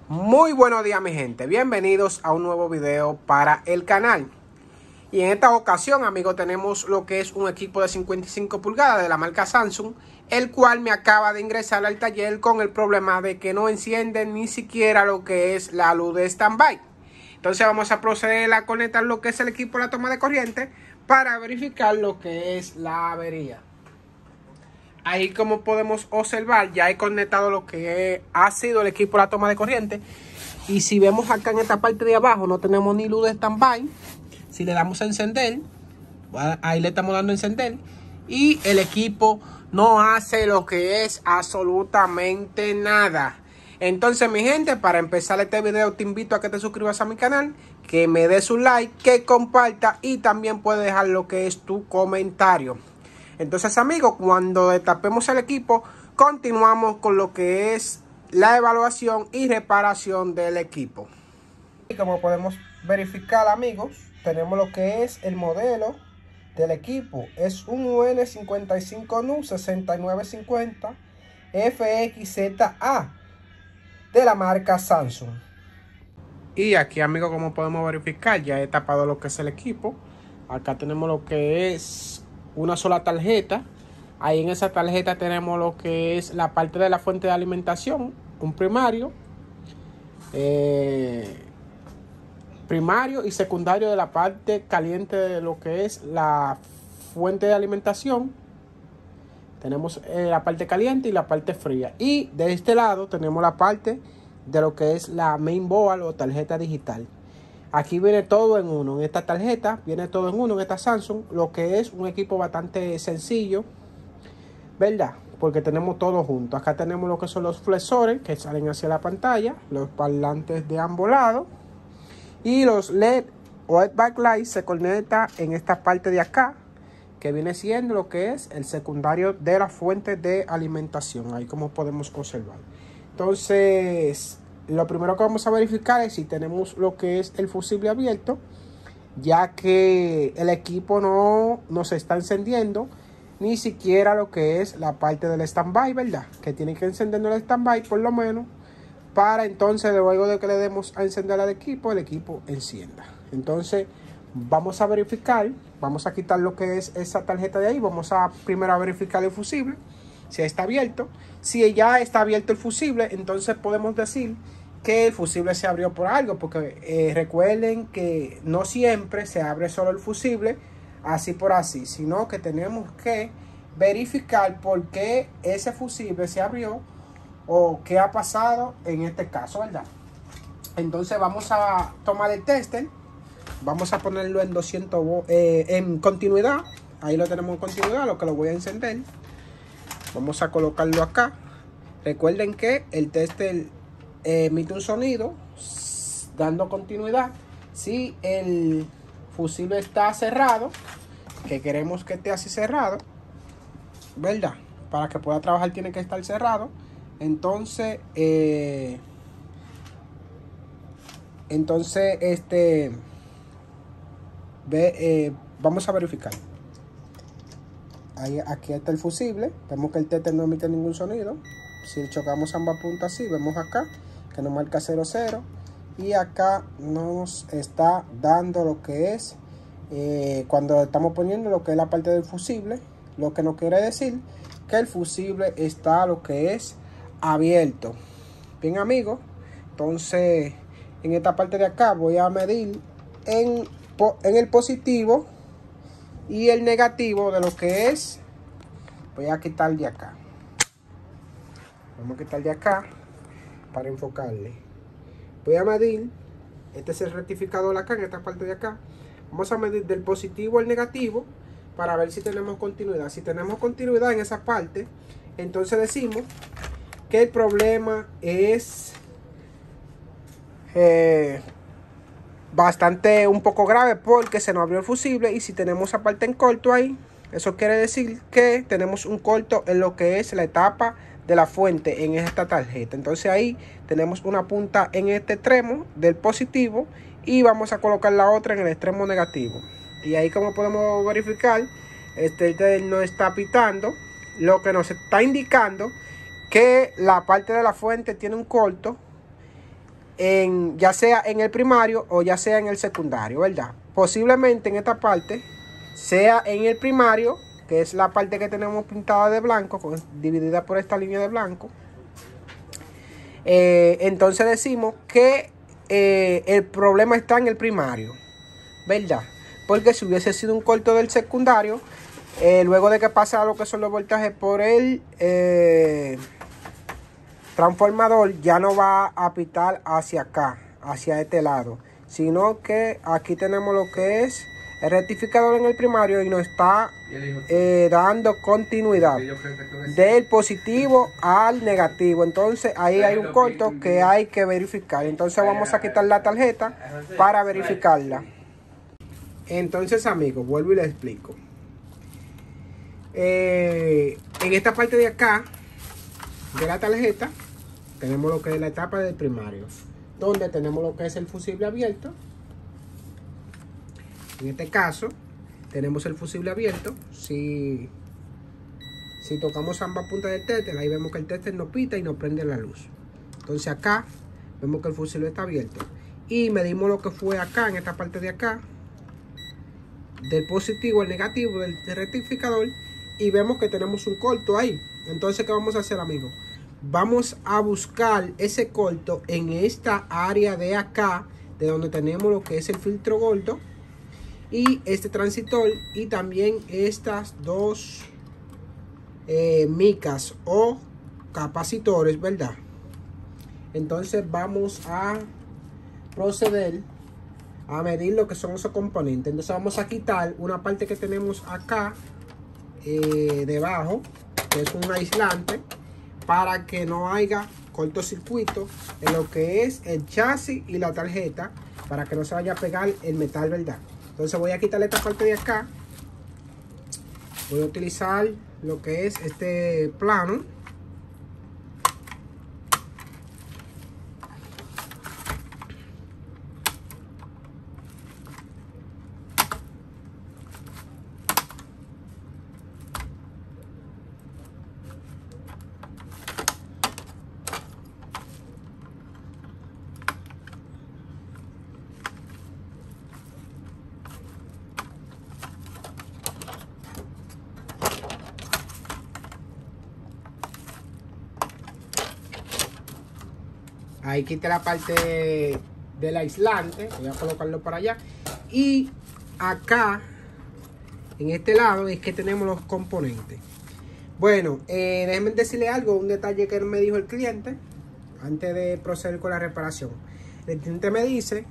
Muy buenos días, mi gente, bienvenidos a un nuevo video para el canal. Y en esta ocasión, amigos, tenemos lo que es un equipo de 55 pulgadas de la marca Samsung, el cual me acaba de ingresar al taller con el problema de que no enciende ni siquiera lo que es la luz de standby. Entonces vamos a proceder a conectar lo que es el equipo a la toma de corriente para verificar lo que es la avería. Ahí, como podemos observar, ya he conectado lo que ha sido el equipo a la toma de corriente. Y si vemos acá en esta parte de abajo, no tenemos ni luz de standby. Si le damos a encender, ahí le estamos dando a encender, y el equipo no hace lo que es absolutamente nada. Entonces, mi gente, para empezar este video te invito a que te suscribas a mi canal, que me des un like, que comparta y también puedes dejar lo que es tu comentario. Entonces, amigos, cuando destapemos el equipo, continuamos con lo que es la evaluación y reparación del equipo. Y como podemos verificar, amigos, tenemos lo que es el modelo del equipo. Es un UN55NU 6950 FXZA de la marca Samsung. Y aquí, amigos, como podemos verificar, ya he tapado lo que es el equipo. Acá tenemos lo que es una sola tarjeta. Ahí en esa tarjeta tenemos lo que es la parte de la fuente de alimentación, un primario, primario y secundario de la parte caliente de lo que es la fuente de alimentación. Tenemos la parte caliente y la parte fría. Y de este lado tenemos la parte de lo que es la main board o tarjeta digital. Aquí viene todo en uno. En esta tarjeta viene todo en uno, en esta Samsung. Lo que es un equipo bastante sencillo, ¿verdad? Porque tenemos todo junto. Acá tenemos lo que son los flexores que salen hacia la pantalla, los parlantes de ambos lados, y los LED o backlight se conecta en esta parte de acá, que viene siendo lo que es el secundario de la fuente de alimentación. Ahí, como podemos observar. Entonces, lo primero que vamos a verificar es si tenemos lo que es el fusible abierto, ya que el equipo no se está encendiendo, ni siquiera lo que es la parte del standby, ¿verdad? Que tiene que encender el standby por lo menos, para entonces luego de que le demos a encender al equipo, el equipo encienda. Entonces vamos a verificar, vamos a quitar lo que es esa tarjeta de ahí. Vamos a primero a verificar el fusible, si está abierto. Si ya está abierto el fusible, entonces podemos decir que el fusible se abrió por algo, porque recuerden que no siempre se abre solo el fusible así por así, sino que tenemos que verificar por qué ese fusible se abrió o qué ha pasado en este caso, ¿verdad? Entonces vamos a tomar el tester, vamos a ponerlo en 200 en continuidad. Ahí lo tenemos en continuidad, lo que lo voy a encender. Vamos a colocarlo acá. Recuerden que el tester emite un sonido dando continuidad. Si el fusible está cerrado, que queremos que esté así cerrado, ¿verdad? Para que pueda trabajar tiene que estar cerrado. Entonces vamos a verificar. Ahí, aquí está el fusible. Vemos que el tester no emite ningún sonido. Si chocamos ambas puntas así, vemos acá que nos marca 00. Y acá nos está dando lo que es cuando estamos poniendo lo que es la parte del fusible, lo que nos quiere decir que el fusible está lo que es abierto. Bien, amigos, entonces en esta parte de acá voy a medir en el positivo y el negativo de lo que es. Voy a quitar de acá. Vamos a quitar de acá para enfocarle. Voy a medir, este es el rectificador acá, en esta parte de acá. Vamos a medir del positivo al negativo para ver si tenemos continuidad. Si tenemos continuidad en esa parte, entonces decimos que el problema es bastante un poco grave, porque se nos abrió el fusible. Y si tenemos esa parte en corto ahí, eso quiere decir que tenemos un corto en lo que es la etapa de la fuente en esta tarjeta. Entonces ahí tenemos una punta en este extremo del positivo y vamos a colocar la otra en el extremo negativo. Y ahí, como podemos verificar, este no está pitando, lo que nos está indicando que la parte de la fuente tiene un corto ya sea en el primario o ya sea en el secundario, ¿verdad? Posiblemente en esta parte sea en el primario, que es la parte que tenemos pintada de blanco, dividida por esta línea de blanco. Entonces decimos que el problema está en el primario, ¿verdad? Porque si hubiese sido un corto del secundario, luego de que pasa lo que son los voltajes por el transformador, ya no va a pitar hacia acá, hacia este lado, sino que aquí tenemos lo que es el rectificador en el primario y nos está dando continuidad del positivo al negativo. Entonces ahí hay un corto que hay que verificar. Entonces vamos a quitar la tarjeta para verificarla. Entonces, amigos, vuelvo y les explico. En esta parte de acá de la tarjeta tenemos lo que es la etapa del primario, donde tenemos lo que es el fusible abierto. En este caso tenemos el fusible abierto. Si tocamos ambas puntas del tester, ahí vemos que el tester nos pita y nos prende la luz. Entonces acá vemos que el fusible está abierto y medimos lo que fue acá, en esta parte de acá, del positivo al negativo del rectificador, y vemos que tenemos un corto ahí. Entonces, ¿qué vamos a hacer, amigos? Vamos a buscar ese corto en esta área de acá, de donde tenemos lo que es el filtro gordo y este transitor, y también estas dos micas o capacitores, ¿verdad? Entonces vamos a proceder a medir lo que son esos componentes. Entonces vamos a quitar una parte que tenemos acá debajo, que es un aislante, para que no haya cortocircuito en lo que es el chasis y la tarjeta, para que no se vaya a pegar el metal, ¿verdad? Entonces voy a quitarle esta parte de acá. Voy a utilizar lo que es este plano. Ahí quité la parte del aislante. Voy a colocarlo para allá. Y acá, en este lado, es que tenemos los componentes. Bueno, déjenme decirle algo, un detalle que me dijo el cliente antes de proceder con la reparación. El cliente me dice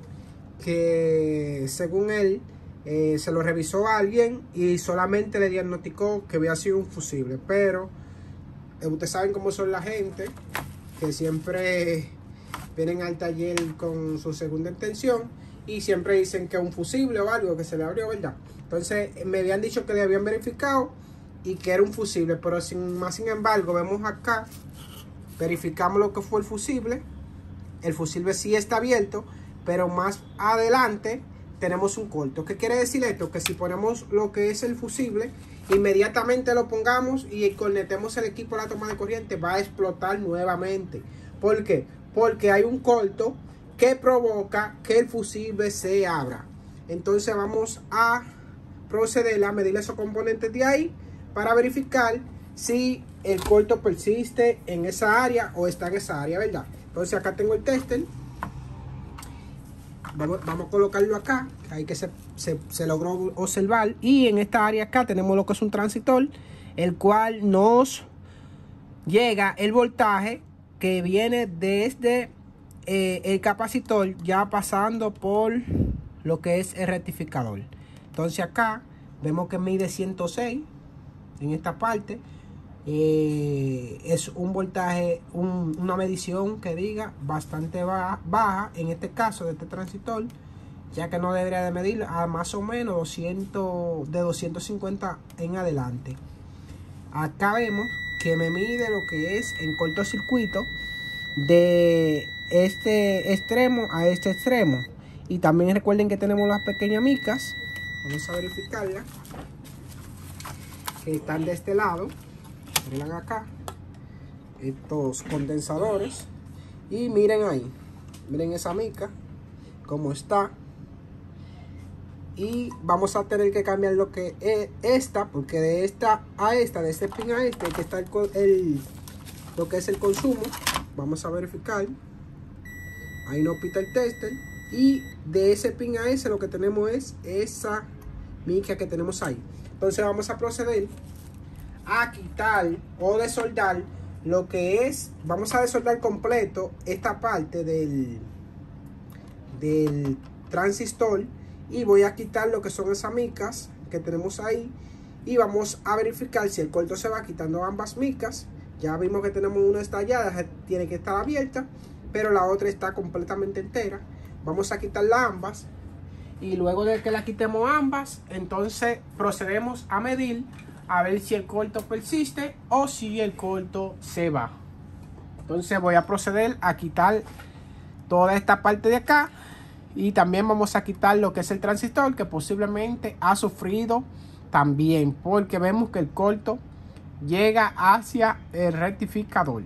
que según él, se lo revisó a alguien y solamente le diagnosticó que había sido un fusible. Pero ustedes saben cómo son la gente, que siempre vienen al taller con su segunda intención y siempre dicen que es un fusible o algo que se le abrió, ¿verdad? Entonces me habían dicho que le habían verificado y que era un fusible, pero sin embargo vemos acá, verificamos lo que fue el fusible sí está abierto, pero más adelante tenemos un corto. ¿Qué quiere decir esto? Que si ponemos lo que es el fusible, inmediatamente lo pongamos y conectemos el equipo a la toma de corriente, va a explotar nuevamente. ¿Por qué? Porque hay un corto que provoca que el fusible se abra. Entonces vamos a proceder a medir esos componentes de ahí para verificar si el corto persiste en esa área o está en esa área, ¿verdad? Entonces acá tengo el tester. Vamos a colocarlo acá, ahí que se logró observar. Y en esta área acá tenemos lo que es un transitor, el cual nos llega el voltaje que viene desde el capacitor, ya pasando por lo que es el rectificador. Entonces acá vemos que mide 106 en esta parte. Es un voltaje, una medición que diga bastante baja en este caso de este transitor, ya que no debería de medir a más o menos 250 en adelante. Acá vemos que me mide lo que es en cortocircuito de este extremo a este extremo. Y también recuerden que tenemos las pequeñas micas, vamos a verificarlas, que están de este lado. Miren acá estos condensadores y miren ahí, Miren esa mica como está. Y vamos a tener que cambiar lo que es esta, porque de esta a esta, de este pin a este, que está lo que es el consumo. Vamos a verificar. Ahí no pita el tester. Y de ese pin a ese lo que tenemos es esa mica que tenemos ahí. Entonces vamos a proceder a quitar o desoldar lo que es. Vamos a desoldar completo esta parte del transistor. Y voy a quitar lo que son esas micas que tenemos ahí. Y vamos a verificar si el corto se va quitando ambas micas. Ya vimos que tenemos una estallada, tiene que estar abierta, pero la otra está completamente entera. Vamos a quitarla ambas. Y luego de que la quitemos ambas, entonces procedemos a medir a ver si el corto persiste o si el corto se va. Entonces voy a proceder a quitar toda esta parte de acá. Y también vamos a quitar lo que es el transistor, que posiblemente ha sufrido también, porque vemos que el corto llega hacia el rectificador.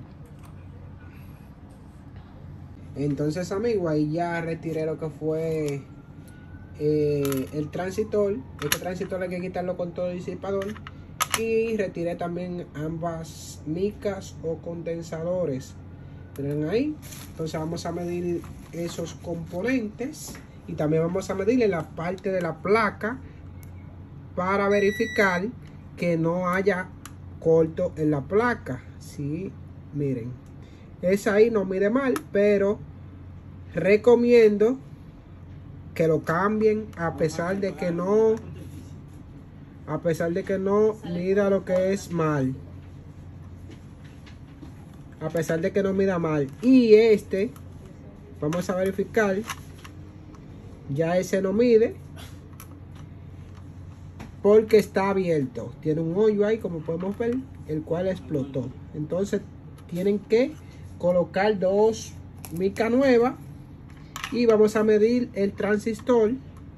Entonces, amigos, ahí ya retiré lo que fue el transistor. Este transistor hay que quitarlo con todo el disipador. Y retiré también ambas micas o condensadores. Miren ahí. Entonces vamos a medir esos componentes. Y también vamos a medir en la parte de la placa para verificar que no haya corto en la placa. Sí, miren. Esa ahí no mide mal, pero recomiendo que lo cambien a pesar de que no mida lo que es mal. A pesar de que no mida mal. Y este, vamos a verificar. Ya ese no mide, porque está abierto. Tiene un hoyo ahí, como podemos ver, el cual explotó. Entonces tienen que colocar dos micas nuevas. Y vamos a medir el transistor.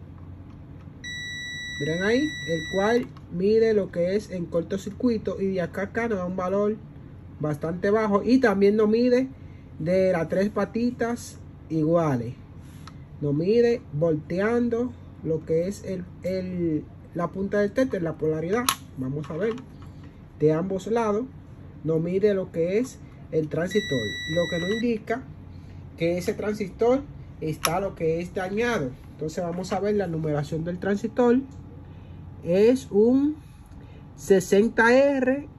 Miren ahí, el cual mide lo que es en cortocircuito. Y de acá a acá nos da un valor bastante bajo. Y también nos mide de las tres patitas iguales. Nos mide volteando lo que es la punta del tester, la polaridad. Vamos a ver. De ambos lados nos mide lo que es el transistor. Lo que nos indica que ese transistor está lo que es dañado. Entonces vamos a ver la numeración del transistor. Es un 60R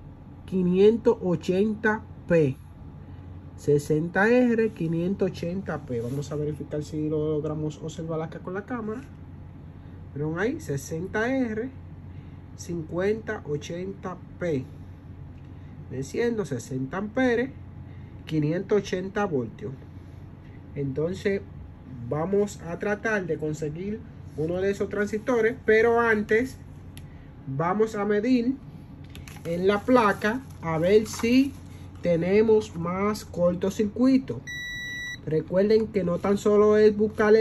580P. 60R 580P. Vamos a verificar si lo logramos observar acá con la cámara. Pero ahí 60R 5080P. Diciendo 60 amperes, 580 voltios. Entonces vamos a tratar de conseguir uno de esos transistores, pero antes vamos a medir en la placa a ver si tenemos más cortocircuito. Recuerden que no tan solo es buscar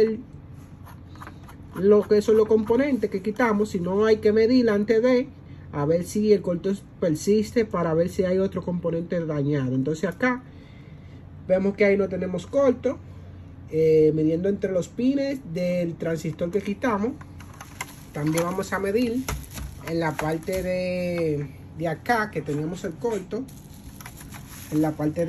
lo que son los componentes que quitamos, sino hay que medir antes de a ver si el corto persiste, para ver si hay otro componente dañado. Entonces acá vemos que ahí no tenemos corto. Midiendo entre los pines del transistor que quitamos. También vamos a medir en la parte de acá que teníamos el corto. En la parte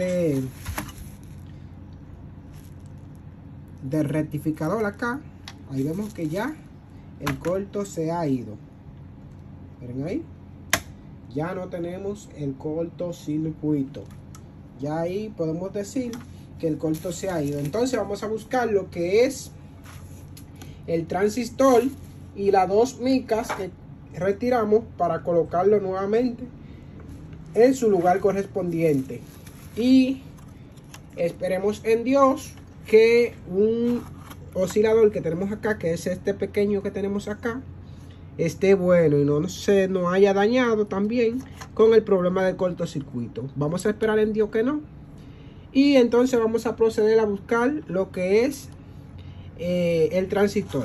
del rectificador acá. Ahí vemos que ya el corto se ha ido. Miren ahí. Ya no tenemos el cortocircuito. Ya ahí podemos decir que el corto se ha ido. Entonces vamos a buscar lo que es el transistor y las dos micas que retiramos para colocarlo nuevamente en su lugar correspondiente. Y esperemos en Dios que un oscilador que tenemos acá, que es este pequeño que tenemos acá, esté bueno y no se nos haya dañado también con el problema del cortocircuito. Vamos a esperar en Dios que no. Y entonces vamos a proceder a buscar lo que es el transistor.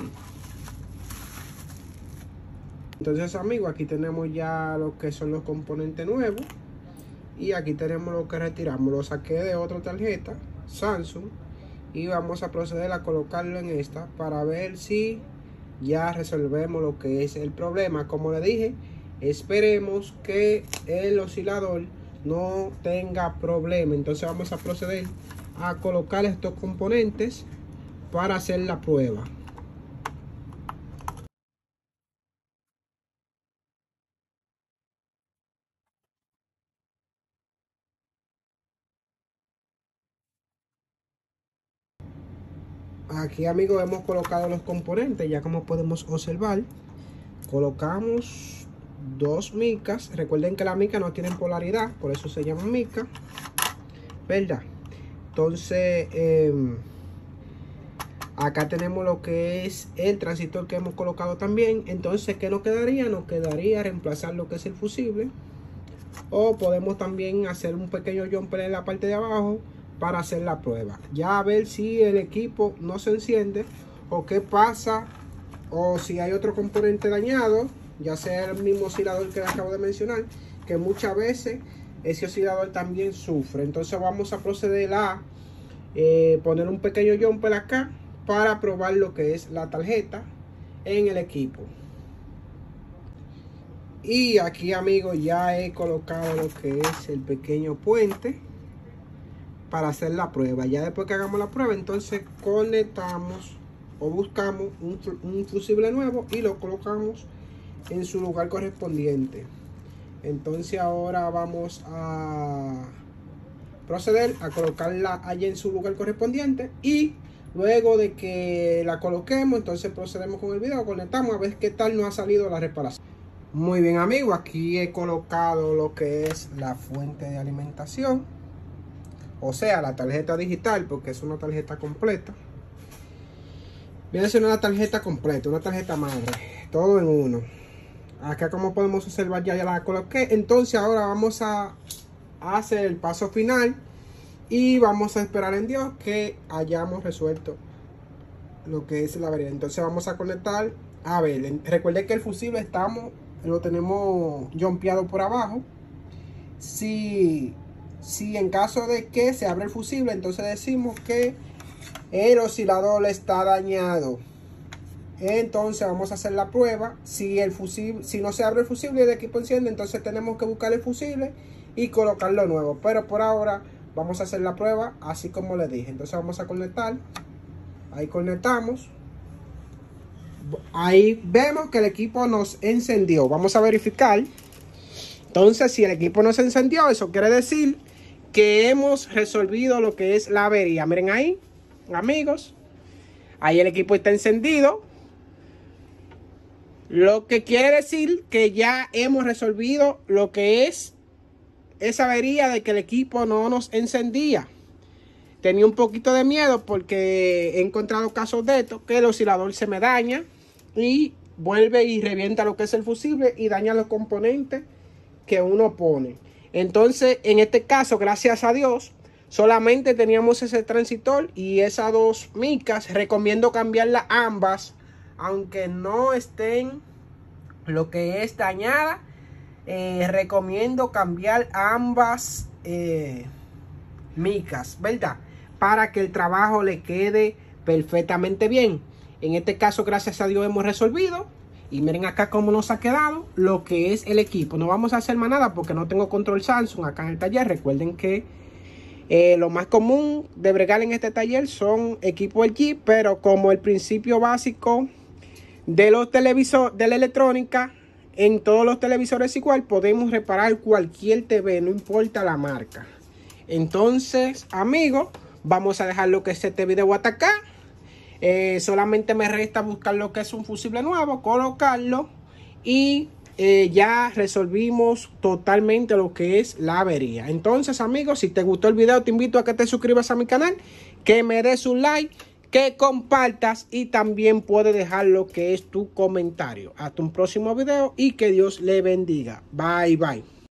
Entonces, amigos, aquí tenemos ya lo que son los componentes nuevos. Y aquí tenemos lo que retiramos. Lo saqué de otra tarjeta Samsung. y vamos a proceder a colocarlo en esta para ver si ya resolvemos lo que es el problema. Como le dije, esperemos que el oscilador no tenga problema. Entonces vamos a proceder a colocar estos componentes para hacer la prueba. Aquí, amigos, hemos colocado los componentes. Ya como podemos observar, colocamos dos micas. Recuerden que las micas no tienen polaridad, por eso se llaman micas, ¿verdad? Entonces acá tenemos lo que es el transistor que hemos colocado también. Entonces, ¿qué nos quedaría? Nos quedaría reemplazar lo que es el fusible, o podemos también hacer un pequeño jumper en la parte de abajo para hacer la prueba. Ya a ver si el equipo no se enciende o qué pasa, o si hay otro componente dañado, ya sea el mismo oscilador que acabo de mencionar, que muchas veces ese oscilador también sufre. Entonces vamos a proceder a poner un pequeño jumper acá para probar lo que es la tarjeta en el equipo. Y aquí, amigos, ya he colocado lo que es el pequeño puente para hacer la prueba. Ya después que hagamos la prueba, entonces conectamos o buscamos un fusible nuevo y lo colocamos en su lugar correspondiente. Entonces ahora vamos a proceder a colocarla allí en su lugar correspondiente, y luego de que la coloquemos, entonces procedemos con el video, conectamos a ver qué tal nos ha salido la reparación. Muy bien, amigos, aquí he colocado lo que es la fuente de alimentación, o sea, la tarjeta digital, porque es una tarjeta completa. Viene a ser una tarjeta completa, una tarjeta madre, todo en uno. Acá, como podemos observar, ya la coloqué. Entonces ahora vamos a hacer el paso final y vamos a esperar en Dios que hayamos resuelto lo que es la avería. Entonces vamos a conectar. A ver, recuerde que el fusible lo tenemos jumpeado por abajo. Si en caso de que se abre el fusible, entonces decimos que el oscilador está dañado. Entonces vamos a hacer la prueba. Si no se abre el fusible y el equipo enciende, entonces tenemos que buscar el fusible y colocarlo nuevo. Pero por ahora vamos a hacer la prueba así como les dije. Entonces vamos a conectar. Ahí conectamos. Ahí vemos que el equipo nos encendió. Vamos a verificar. Entonces, si el equipo no se encendió, eso quiere decir que hemos resolvido lo que es la avería. Miren ahí, amigos. Ahí el equipo está encendido. Lo que quiere decir que ya hemos resolvido lo que es esa avería de que el equipo no nos encendía. Tenía un poquito de miedo porque he encontrado casos de esto, que el oscilador se me daña y vuelve y revienta lo que es el fusible y daña los componentes que uno pone. Entonces, en este caso, gracias a Dios, solamente teníamos ese transistor y esas dos micas. Recomiendo cambiarlas ambas, aunque no estén lo que es dañada. Recomiendo cambiar ambas micas, ¿verdad? Para que el trabajo le quede perfectamente bien. En este caso, gracias a Dios, hemos resolvido. Y miren acá cómo nos ha quedado lo que es el equipo. No vamos a hacer más nada porque no tengo control Samsung acá en el taller. Recuerden que lo más común de bregar en este taller son equipos LG, pero como el principio básico de los televisores, de la electrónica, en todos los televisores igual, podemos reparar cualquier TV, no importa la marca. Entonces, amigos, vamos a dejar lo que es este video hasta acá. Solamente me resta buscar lo que es un fusible nuevo, colocarlo y ya resolvimos totalmente lo que es la avería. Entonces, amigos, si te gustó el video, te invito a que te suscribas a mi canal, que me des un like, que compartas y también puedes dejar lo que es tu comentario. Hasta un próximo video y que Dios le bendiga. Bye, bye.